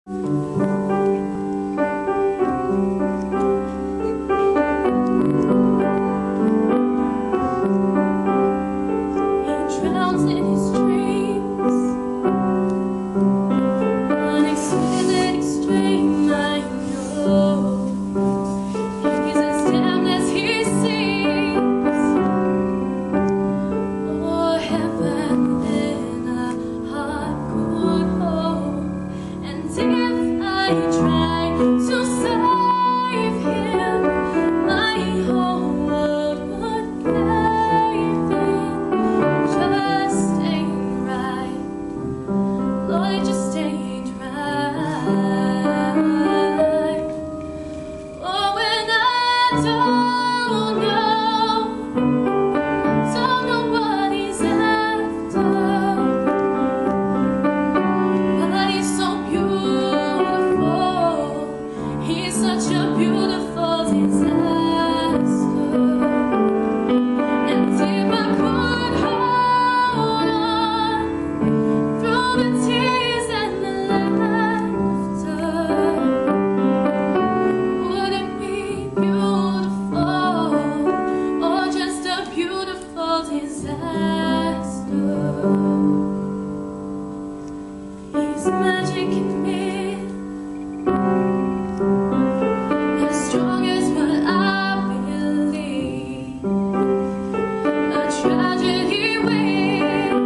drowns in his dreams, an exquisite extreme, I know. He's as damned as he seems. Oh, heaven in a heart could hold. And if I try to save him, my whole world would cave in. Just ain't right, Lord, it just ain't right. Oh, when I don't know what he's after, but he's so beautiful. He's such a beautiful disaster. And if I could hold on through the tears and the laughter, would it be beautiful or just a beautiful disaster? He's magic in me, as strong as what I believe. A tragedy with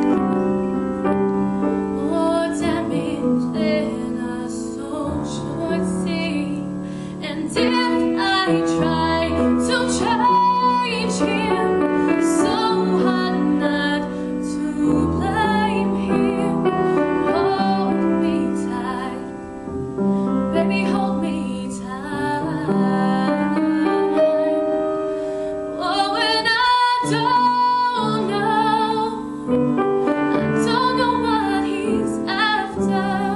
more damage than a soul should see. And if I try to change him, so hard not to blame him. Hold me tight, baby, hold me tight. Oh, when I don't know what he's after,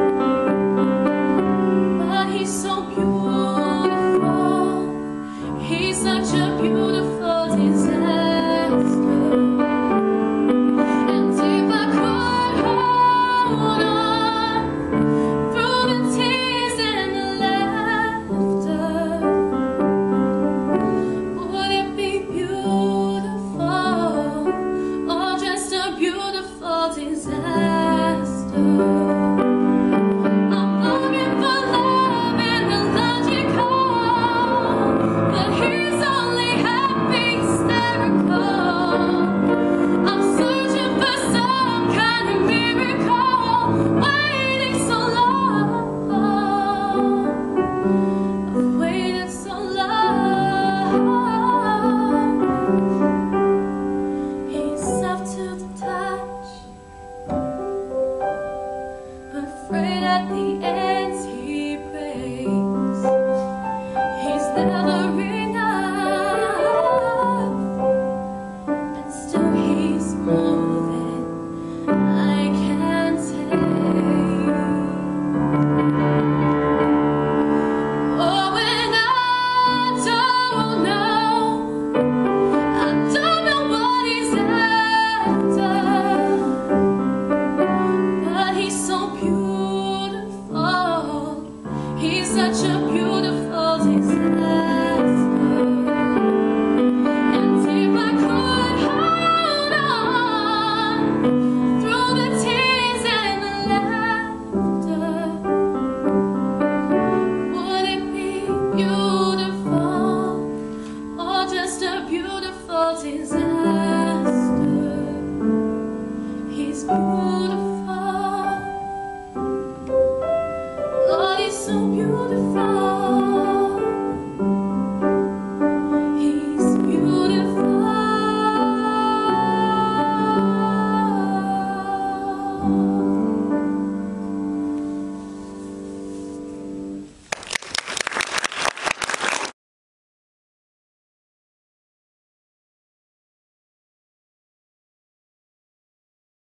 but he's so beautiful. He's such a beautiful disaster. And if I could hold on through the tears and the laughter, would it be beautiful or just a beautiful disaster? I'm longing for love in the logical, but he's only happy hysterical. I'm searching for some kind of miracle, waiting so long. I've waited so long. He's soft to the touch, but afraid at the ends he breaks. He's never enough, and still he's more than I can take. Oh, when I don't know what he's after, but he's so beautiful. He's such a beautiful disaster. And if I could hold on through the tears and the laughter, would it be beautiful or just a beautiful disaster? He's beautiful.